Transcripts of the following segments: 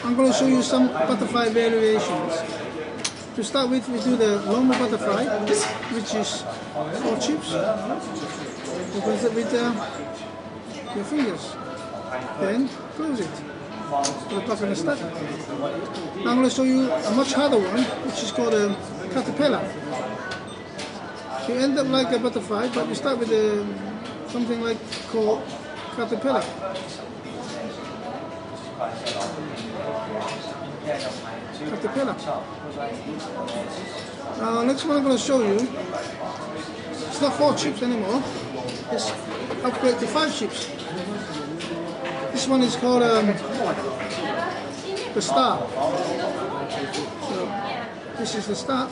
I'm going to show you some butterfly variations. To start with, we do the normal butterfly, which is 4 chips. Open it with your fingers. Then close it. Put it back in the stack. Now I'm going to show you a much harder one, which is called a caterpillar. You end up like a butterfly, but you start with something like called caterpillar. Caterpillar. Now next one I'm going to show you, it's not 4 chips anymore, it's upgrade to 5 chips. This one is called the star. So this is the star.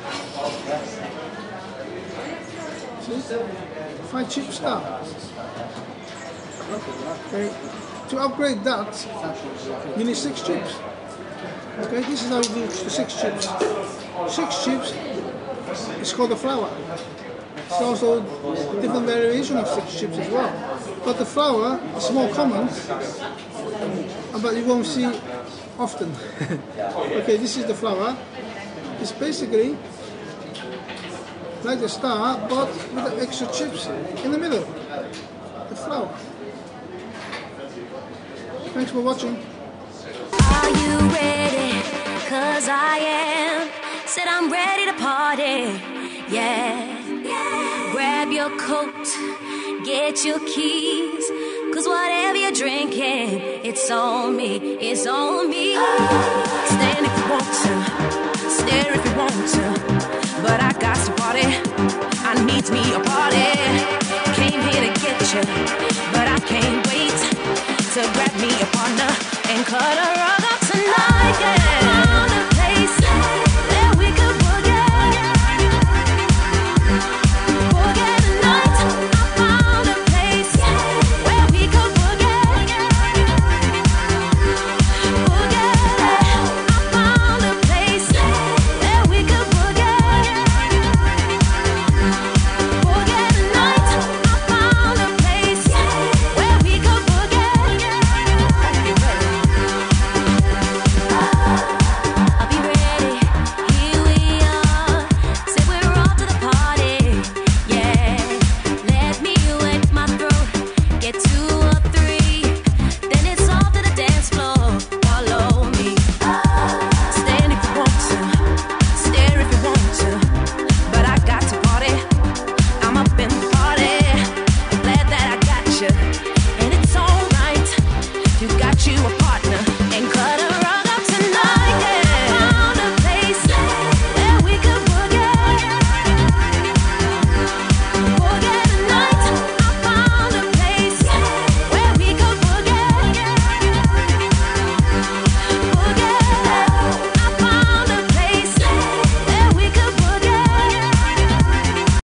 See? 5 chip star. Okay. To upgrade that, you need 6 chips. Okay, this is how you do the 6 chips. 6 chips is called the flower. It's also a different variation of 6 chips as well. But the flower is more common, but you won't see often. Okay, this is the flower. It's basically like the star, but with the extra chips in the middle. The flower. Thanks for watching. Are you ready? 'Cause I am. Said I'm ready to party. Yeah. Grab your coat, get your keys. 'Cause whatever you're drinking, it's on me, it's on me. Stand if you want to, stare if you want to. But I got to party, I need me a party. Came here to get you, but I can't wait to grab me a partner and cut a rug up tonight, yeah.